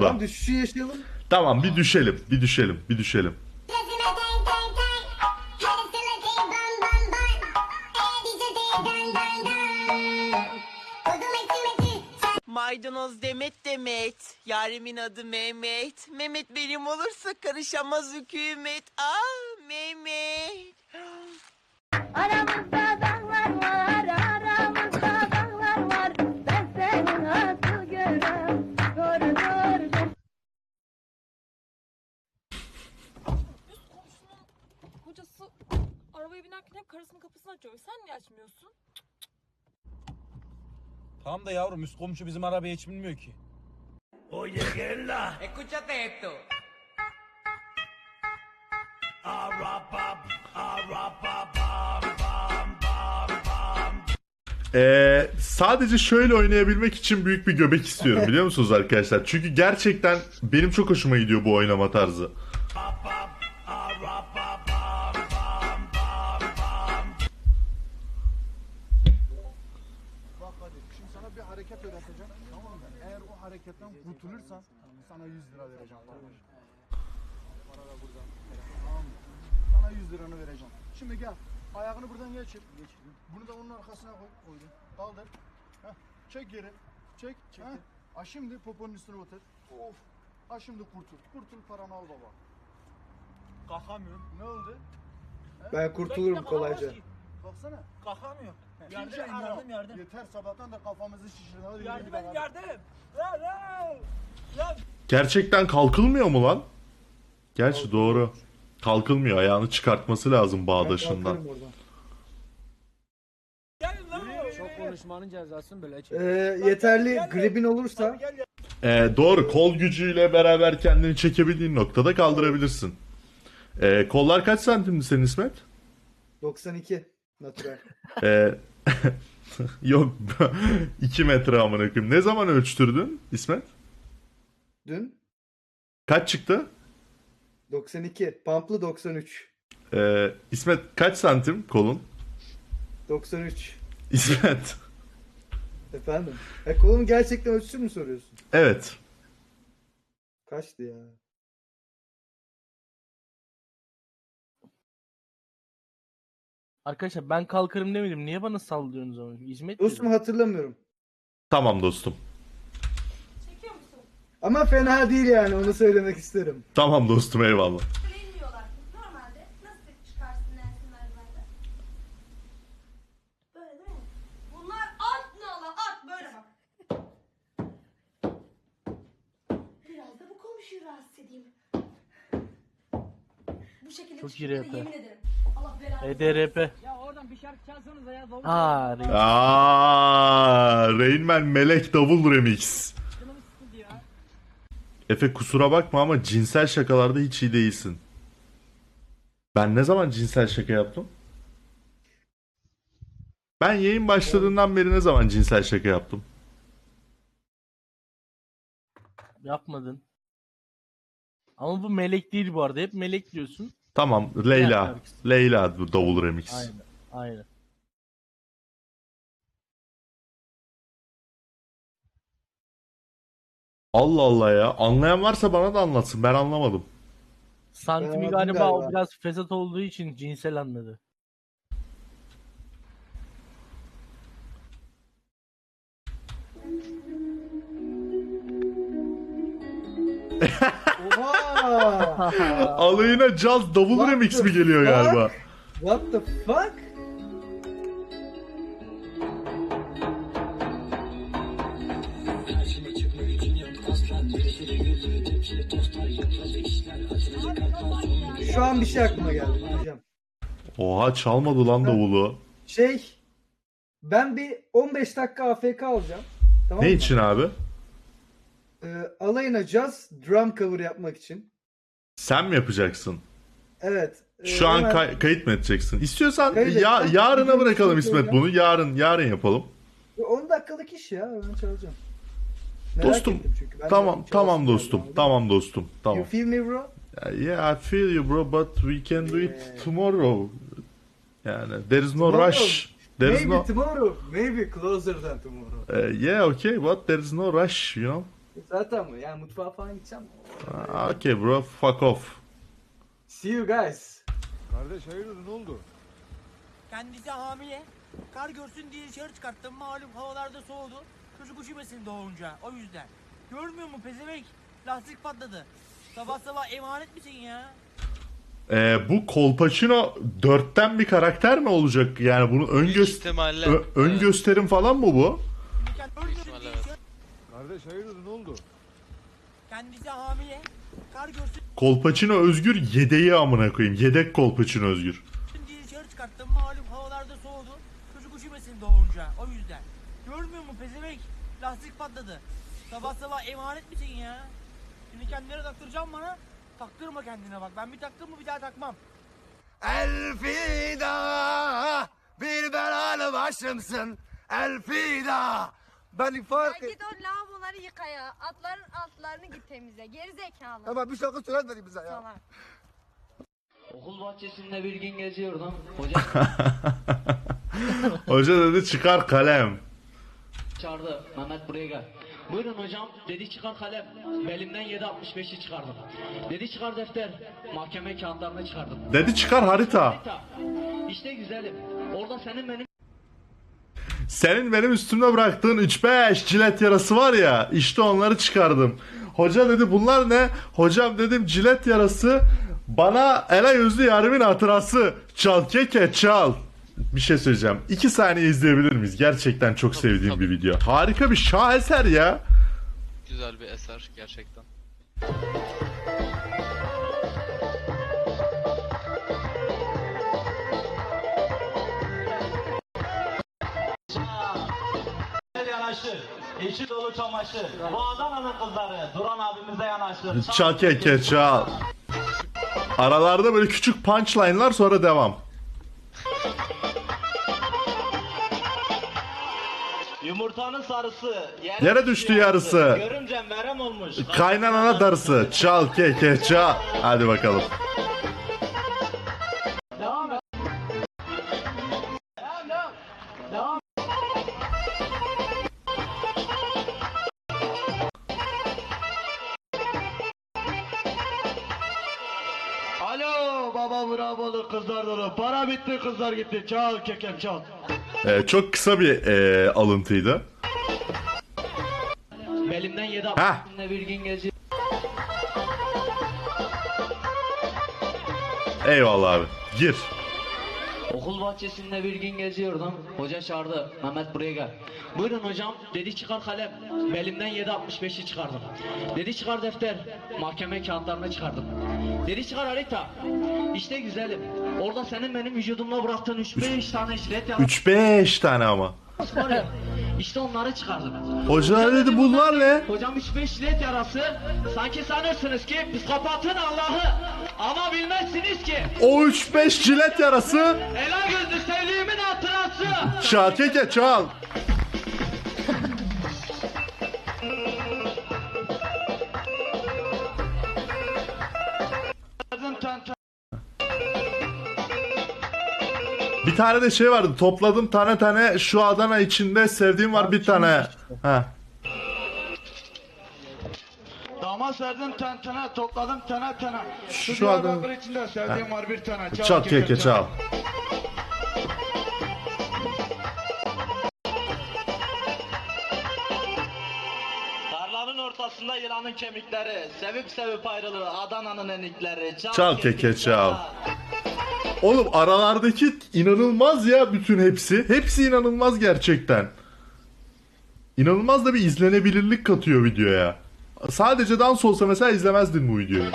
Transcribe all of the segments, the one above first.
Tamam düşüşü yaşayalım. Tamam bir düşelim. Bir düşelim. Bir düşelim. Maydanoz Demet Demet, yarimin adı Mehmet. Mehmet benim olursa karışamaz hükümet. Ah Mehmet. Aramızda dağlar var, aramızda dağlar var. Ben seni nasıl görürüm, görürüm. Üst komşunun kocası arabaya binerken hep karısının kapısını açıyor. Sen niye açmıyorsun? Tamam da yavrum üst komşu bizim arabaya hiç binmiyor ki. Escúchate esto. Sadece şöyle oynayabilmek için büyük bir göbek istiyorum biliyor musunuz arkadaşlar? Çünkü gerçekten benim çok hoşuma gidiyor bu oynama tarzı. Bak hadi şimdi sana bir hareket öğreteceğim, tamam mı? Eğer o hareketten kurtulursan sana 100 lira vereceğim kardeşim. Para da burada. Tamam mı? Sana 100 liranı vereceğim. Şimdi gel. Ayağını buradan geçir. Bunu da onun arkasına koy. Koydum. Kaldır. Heh. Çek geri. Çek. Heh. Ha şimdi poponun üstüne otur. Of. Ha şimdi kurtul. Kurtul paranı al baba. Kalkamıyorum. Ne oldu? Ben kurtulurum kolayca. Baksana. Kalkamıyorum. Yardım. Yeter sabahtan da kafamızı şişirdin. Hadi yürü gidelim. Gerçekten kalkılmıyor mu lan? Gerçi doğru. Kalkılmıyor. Ayağını çıkartması lazım bağdaşından. Kalkarım oradan. Çok konuşmanın cezasını böyle çek. Yeterli gribin olursa Doğru. Kol gücüyle beraber kendini çekebildiğin noktada kaldırabilirsin. Kollar kaç santimdi senin İsmet? 92 natural. Ee, Yok. 2 metre amına koyayım. Ne zaman ölçtürdün İsmet? Dün Kaç çıktı? 92. Pamplı 93. İsmet kaç santim kolun? 93. İsmet. Efendim? Kolumu gerçekten ölçüsü mü soruyorsun? Evet. Kaçtı ya? Arkadaşlar ben kalkarım demedim. Niye bana sallıyorsunuz onu? Hizmet Dostum dedim. hatırlamıyorum. Tamam dostum. Çekiyor musun? Ama fena değil yani onu söylemek isterim. Tamam dostum eyvallah. Bilmiyorlar. Normalde nasıl çıkarsın Nelson merdivenden? Böyle değil mi? Bunlar at nala at böyle bak. Biraz da bu komşuyu rahatsız edeyim. Bu şekilde Çok çıkıp iyi da rap. yemin ederim. Allah belanı. EDRP. Ya oradan bir şarkı çalsanıza ya. Aa, Rain Man Melek Davul Remix. Canım sıkıldı ya. Efe kusura bakma ama cinsel şakalarda hiç iyi değilsin. Ben ne zaman cinsel şaka yaptım? Ben yayın başladığından beri ne zaman cinsel şaka yaptım? Yapmadın. Ama bu melek değil bu arada. Hep melek diyorsun. Tamam Diğer Leyla. şarkısı. Leyla bu Davul Remix. Aynen. Aynen. Allah Allah ya. Anlayan varsa bana da anlatsın. Ben anlamadım. Santimi anladım galiba o galiba. biraz fesat olduğu için cinsel anladı. Oha! Alayına caz Davul What Remix the mi geliyor fuck? galiba? What the fuck? Şu an bir şey aklıma geldi diyeceğim. Oha çalmadı lan davulu. Ben bir 15 dakika AFK alacağım. Tamam Ne mı? için abi? Alayına jazz drum cover yapmak için. Sen mi yapacaksın? Evet. Şu an hemen- kayıt mı edeceksin? İstiyorsan Kayıt ya edeceğim. yarına Bir bırakalım gün İsmet sonra- bunu. Yarın yapalım. 10 dakikalık iş ya. Ben çalacağım. Merak Dostum, ettim çünkü. Ben de Tamam çalasım tamam geldi, dostum. anladın mı? Tamam dostum. Tamam. You feel me bro? Yeah, I feel you bro, but we can do it Yeah. tomorrow. Yani there is no Tomorrow. rush. There is Maybe no tomorrow. Maybe closer than tomorrow. yeah, okay, but there is no rush, you know. Zaten mi? Yani mutfağa falan gideceğim. Okay bro, fuck off. See you guys. Kardeş hayırdır ne oldu? Kendisi hamile. Kar görsün diye dışarı çıkarttım. Malum havalarda soğudu. Çocuk üşümesin doğunca. O yüzden. Görmüyor mu pezevenk? Lastik patladı. Sabah sabah emanet misin ya? Bu Kolpaçino 4'ten bir karakter mi olacak? Yani bunu Büyük ihtimalle. ön Evet. gösterim falan mı bu? Ölmüyorum ihtimalle diye evet. dışarı- Kardeş hayırdır ne oldu? Kendisi hamile. Kar görsün Kolpaçino Özgür yedeği amına koyayım. Yedek Kolpaçino Özgür. diye dışarı çıkarttım. Malum havalarda soğudu. Çocuk üşümesin doğunca. O yüzden. Görmüyor mu pezevenk? Lastik patladı. Sabah sabah emanet misin ya? Şimdi kendine taktıracağım bana. Taktırma kendine bak. Ben bir taktım mı bir daha takmam. Elfida bir belalı başımsın Elfida. Ben fark Git o lavaboları yıka ya. Atların altlarını git temizle. Geri zekalı. Ama bir şarkı söyletmedi bize ya. Salak. Okul bahçesinde bir gün geziyordum. Hoca Hoca dedi çıkar kalem. çağırdı. Mehmet buraya gel. Buyurun hocam. Dedi çıkar kalem. Belimden 7.65'i çıkardım. Dedi çıkar defter. Mahkeme kağıtlarını çıkardım. Dedi çıkar harita. İşte güzelim. Orada Senin benim üstümde bıraktığın 3-5 cilet yarası var ya, işte onları çıkardım. Hoca dedi bunlar ne? Hocam dedim cilet yarası, bana ela yüzlü yarimin hatırası. Çal keke çal. Bir şey söyleyeceğim. 2 saniye izleyebilir miyiz? Gerçekten çok sevdiğim bir video. Harika bir şaheser ya. Güzel bir eser gerçekten. Yanaşır. İçi dolu çamaşır. Bu Adana'nın kızları. Duran abimize yanaşır. Çal keke çal. Aralarda böyle küçük punchline'lar, sonra devam. Yumurtanın sarısı. Yere düştü yarısı. Görünce merem olmuş. Kaynanana darısı. Çal keke çal. Hadi bakalım. Devam et. Devam. Alo baba bravo'lu kızlar dolu. Para bitti kızlar gitti. Çal kekem çal. Çok kısa bir alıntıydı. belimden 7.65'inde Heh. bir gün geziyordum. Eyvallah abi. Gir. Okul bahçesinde bir gün geziyordum. Hoca çağırdı. Mehmet buraya gel. Buyurun hocam. Dedi çıkar kalem. Belimden 7.65'i çıkardım. Dedi çıkar defter. Mahkeme kağıtlarını çıkardım. Dedi çıkar harita. İşte güzelim. Orada senin benim vücudumda bıraktığın 3-5 tane jilet yarası 3-5 tane ama. var ya. İşte onları çıkardım. Hoca dedi bunlar ne? Hocam 3-5 jilet yarası. Sanki sanırsınız ki psikopatın Allah'ı. Ama bilmezsiniz ki. O 3-5 cilet yarası. Ela gözlü sevdiğimin hatırası. Çal keke çal. Bir tane de şey vardı. Topladım tane tane, şu Adana içinde sevdiğim var bir tane. Ha. Damat serdim tentene, topladım tene tene. Şu Adana içinde sevdiğim var bir tane. çal keke çal. Tarlanın ortasında yılanın kemikleri. Sevip sevip ayrılır Adana'nın enikleri. Çal keke çal. Oğlum aralardaki inanılmaz ya, bütün hepsi. Hepsi inanılmaz gerçekten. İnanılmaz da bir izlenebilirlik katıyor videoya. Sadece dans olsa mesela izlemezdin bu videoyu.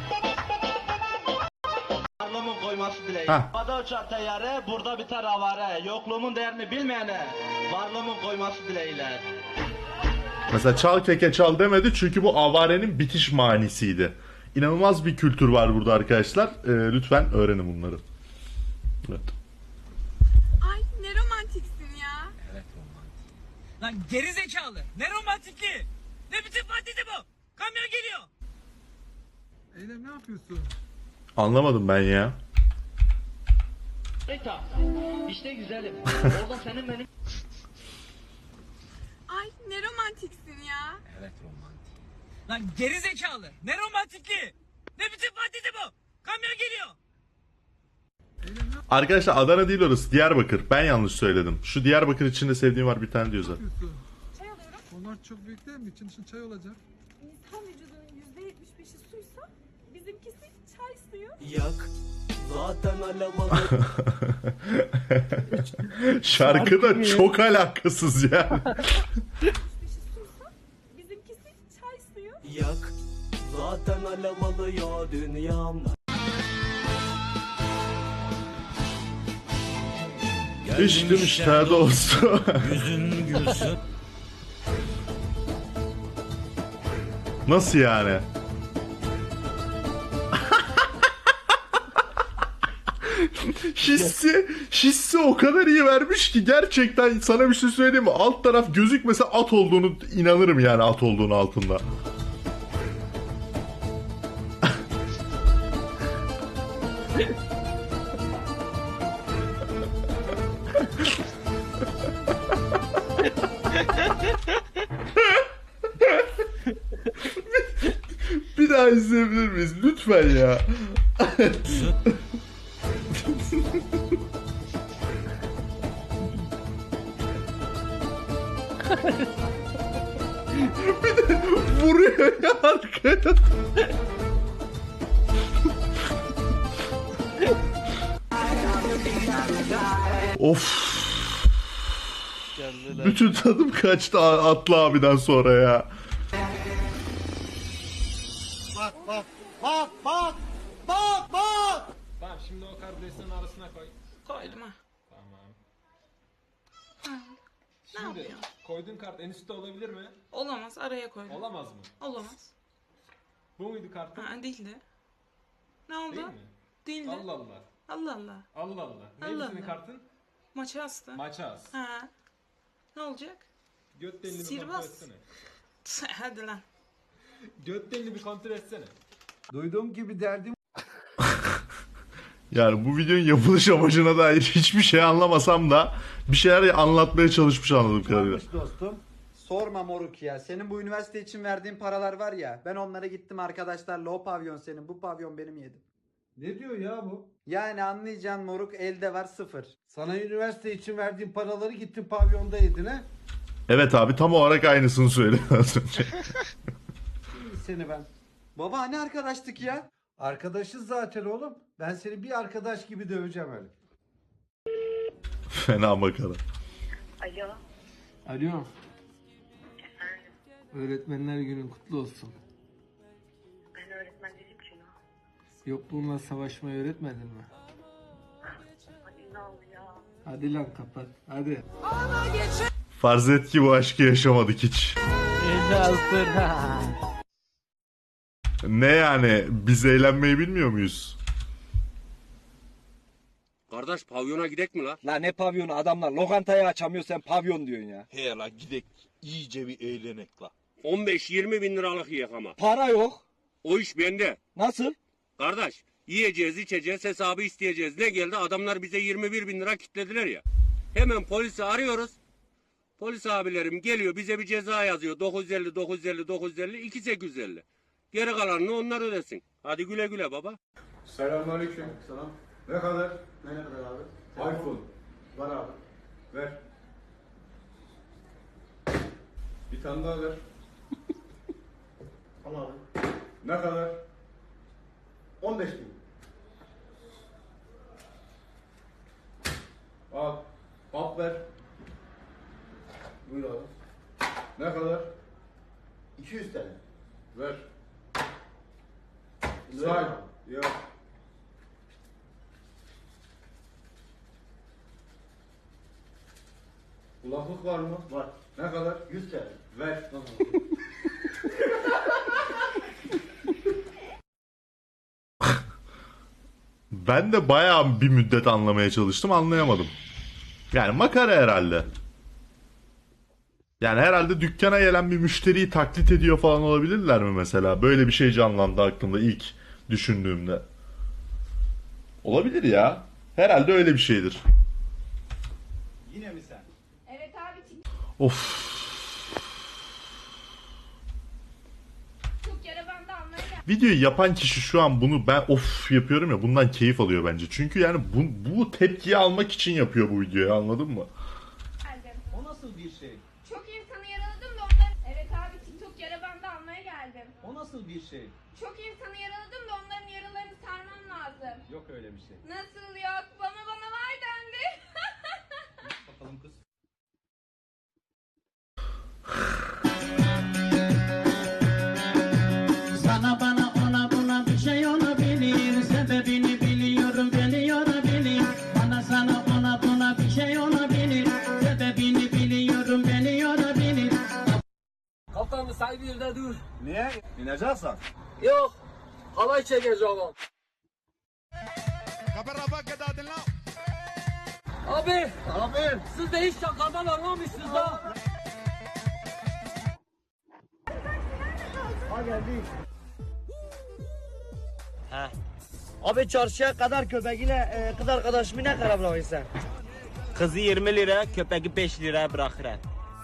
Varlığımın koyması dileği. Heh. Havada uçar teyyare, burada biter avare. Yokluğumun değerini bilmeyene, varlığımın koyması dileğiyle. Mesela çal keke çal demedi çünkü bu avarenin bitiş manisiydi. İnanılmaz bir kültür var burada arkadaşlar. Lütfen öğrenin bunları. Evet. Ay ne romantiksin ya. Lan geri zekalı, ne romantikliği? Ne biçim fantezi bu? Kamyon geliyor. Eylem ne yapıyorsun? Anlamadım ben ya. Harita. İşte güzelim. Orada senin benim Ay ne romantiksin ya. Evet romantik. Lan geri zekalı. Ne romantikliği? Ne biçim fantezi bu? Kamyon geliyor. Arkadaşlar Adana değil orası, Diyarbakır. Ben yanlış söyledim. Şu Diyarbakır içinde sevdiğim var bir tane diyor zaten. Çay alıyorum. Onlar çok büyük değil mi? İçin çay olacak. İnsan vücudunun %75'i suysa bizimkisi çay suyu. Yak. Zaten alamalı. Şarkı da çok alakasız yani. %75'i suysa bizimkisi çay suyu. Yak. Zaten alamalı ya dünyamda. İçtim işte dostum. Yüzün gülsün. Nasıl yani? hissi o kadar iyi vermiş ki gerçekten sana bir şey söyleyeyim mi? Alt taraf gözükmese at olduğunu inanırım yani at olduğunu altında. Bir daha izleyebilir miyiz? Lütfen ya. Bir de vuruyor ya arkaya. Of. Geldiler. Bütün tadım kaçtı Atlı abiden sonra ya. Bak bak bak bak bak bak. Tamam şimdi o kardeşlerin arasına koy. Koydum ha. Tamam. Ne Şimdi yapıyorsun? koyduğun kart en üstte olabilir mi? Olamaz, araya koydum. Olamaz mı? Olamaz. Bu muydu kartın? Ha, değildi. Ne oldu? Değil mi? Değildi. Allah Allah. Allah Allah. Allah Allah. Neydi Allah senin Allah. kartın? Maça astı. Maça as. Ha. Ne olacak? Göt delini bir Sihirbaz. kontrol etsene. Hadi lan. Göt delini bir kontrol etsene. Duyduğum gibi derdim Yani bu videonun yapılış amacına dair hiçbir şey anlamasam da bir şeyler anlatmaya çalışmış anladığım kadarıyla. dostum. Sorma moruk ya. Senin bu üniversite için verdiğin paralar var ya. Ben onlara gittim arkadaşlarla, o pavyon senin, bu pavyon benim yedim. Ne diyor ya bu? Yani anlayacağın moruk, elde var sıfır. Sana üniversite için verdiğim paraları gittin pavyonda yedin ha? Evet abi tam olarak aynısını söyledi az önce. Seni ben. Baba hani arkadaştık ya? Arkadaşız zaten oğlum. Ben seni bir arkadaş gibi döveceğim öyle. Fena makara. Alo. Alo. Efendim. Öğretmenler günün kutlu olsun. Ben öğretmen değilim ki. Yokluğunla savaşmayı öğretmedin mi? Hadi ne oldu ya? Hadi lan kapat. Hadi. Farz et ki bu aşkı yaşamadık hiç. Ne yani biz eğlenmeyi bilmiyor muyuz? Kardeş pavyona gidek mi la? La ne pavyonu, adamlar lokantayı açamıyor, sen pavyon diyorsun ya. He la gidek iyice bir eğlenek la. 15-20 bin liralık yiyek ama. Para yok. O iş bende. Nasıl? Kardeş yiyeceğiz içeceğiz hesabı isteyeceğiz. Ne geldi adamlar bize 21 bin lira kitlediler ya. Hemen polisi arıyoruz. Polis abilerim geliyor bize bir ceza yazıyor. 950 950 950 2850. Geri kalanını onlar ödesin. Hadi güle güle baba. Selamünaleyküm. Selam. Ne kadar? Ne kadar abi? iPhone. Var abi. Ver. Bir tane daha ver. Al abi. Ne kadar? 15 bin. Al. Hap ver. Buyur abi. Ne kadar? 200 TL. Ver. Say. Yok. Kulaklık var mı? Var. Ne kadar? 100 TL. Ver. Ben de bayağı bir müddet anlamaya çalıştım anlayamadım. Yani makara herhalde. Yani herhalde dükkana gelen bir müşteriyi taklit ediyor falan olabilirler mi mesela? Böyle bir şey canlandı aklımda ilk düşündüğümde. Olabilir ya. Herhalde öyle bir şeydir. Yine mi sen? Evet abi. Of. Videoyu yapan kişi şu an bunu ben of yapıyorum ya bundan keyif alıyor bence. Çünkü yani bu tepkiyi almak için yapıyor bu videoyu, anladın mı? O nasıl bir şey? Çok insanı yaraladım da ondan... Evet abi TikTok yara bandı almaya geldim. O nasıl bir şey? Çok insanı yaraladım da onların yaralarını sarmam lazım. Yok öyle bir şey. Nasıl yok? Bana var dendi. Bakalım kız. Sana bana ona buna bir şey olabilir. Sebebini biliyorum biliyorum. Bana sana ona buna bir şey olabilir. Sebebini biliyorum biliyorum. Kafamı say bir de dur. Niye? İneceksin. Yok. Halay çekeceğim. Abi. Abi. Siz de hiç şakadan anlamışsınız ha. Abi çarşıya kadar köpeğiyle kız arkadaşımı ne kadar bırakıyorsun? Kızı 20 lira, köpeği 5 liraya bırakırım.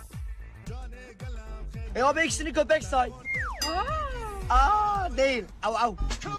Abi ikisini köpek say. Aa değil. Av av.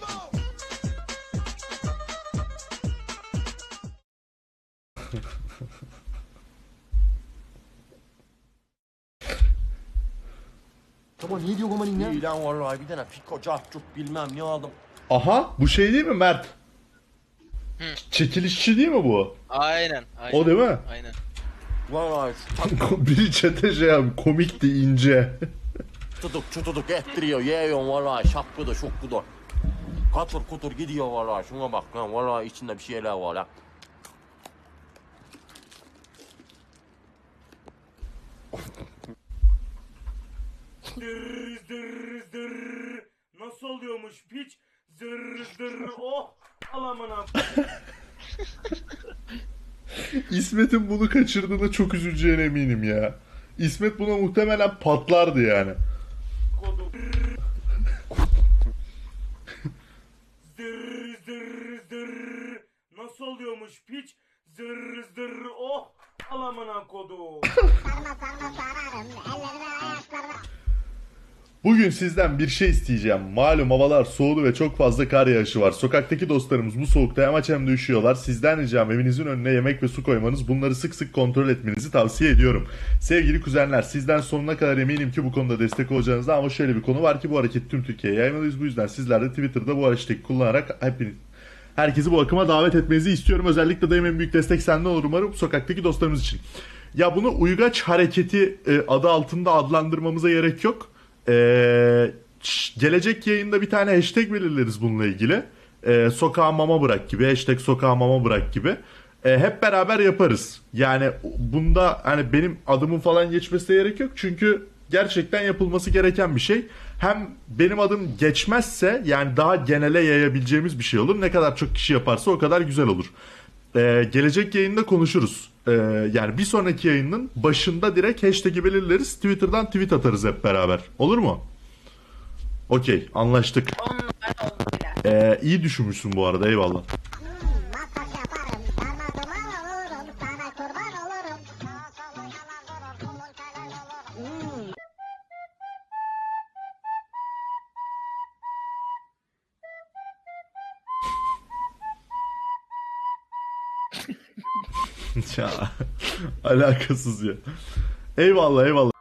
Tamam ne diyor kumanin ya? İyi lan vallahi bir tane fiko cahçuk bilmem ne aldım. Aha bu şey değil mi Mert? Çekilişçi değil mi bu? Aynen. O değil mi? Aynen. Vallahi Biri çete şey abi, komikti ince. çutuduk ettiriyor yiyor vallahi şapkıda şokkuda. Katır kutur gidiyor vallahi şuna bak lan vallahi içinde bir şeyler var lan. Nasıl oluyormuş piç? Zır zır oh alamana. İsmet'in bunu kaçırdığına çok üzüleceğine eminim ya. İsmet buna muhtemelen patlardı yani. Zır zır zır. Nasıl oluyormuş piç? Zır zır oh alamana kodu. Bugün sizden bir şey isteyeceğim. Malum havalar soğudu ve çok fazla kar yağışı var. Sokaktaki dostlarımız bu soğukta hem aç hem de üşüyorlar. Sizden ricam evinizin önüne yemek ve su koymanız. Bunları sık sık kontrol etmenizi tavsiye ediyorum. Sevgili kuzenler, sizden sonuna kadar eminim ki bu konuda destek olacağınızda, ama şöyle bir konu var ki bu hareketi tüm Türkiye'ye yaymalıyız. Bu yüzden sizler de Twitter'da bu hashtag'i kullanarak herkesi bu akıma davet etmenizi istiyorum. Özellikle de en büyük destek senden olur umarım, sokaktaki dostlarımız için. Ya bunu uygaç hareketi adı altında adlandırmamıza gerek yok. Gelecek yayında bir tane hashtag belirleriz bununla ilgili. Sokağa mama bırak gibi, hashtag sokağa mama bırak gibi. Hep beraber yaparız. Yani bunda hani benim adımın falan geçmesine gerek yok. Çünkü gerçekten yapılması gereken bir şey. Hem benim adım geçmezse yani daha genele yayabileceğimiz bir şey olur. Ne kadar çok kişi yaparsa o kadar güzel olur. Gelecek yayında konuşuruz. Yani bir sonraki yayının başında direkt hashtag'i belirleriz. Twitter'dan tweet atarız hep beraber. Olur mu? Okey, anlaştık. İyi düşünmüşsün bu arada, eyvallah. Ya alakasız ya. Eyvallah eyvallah.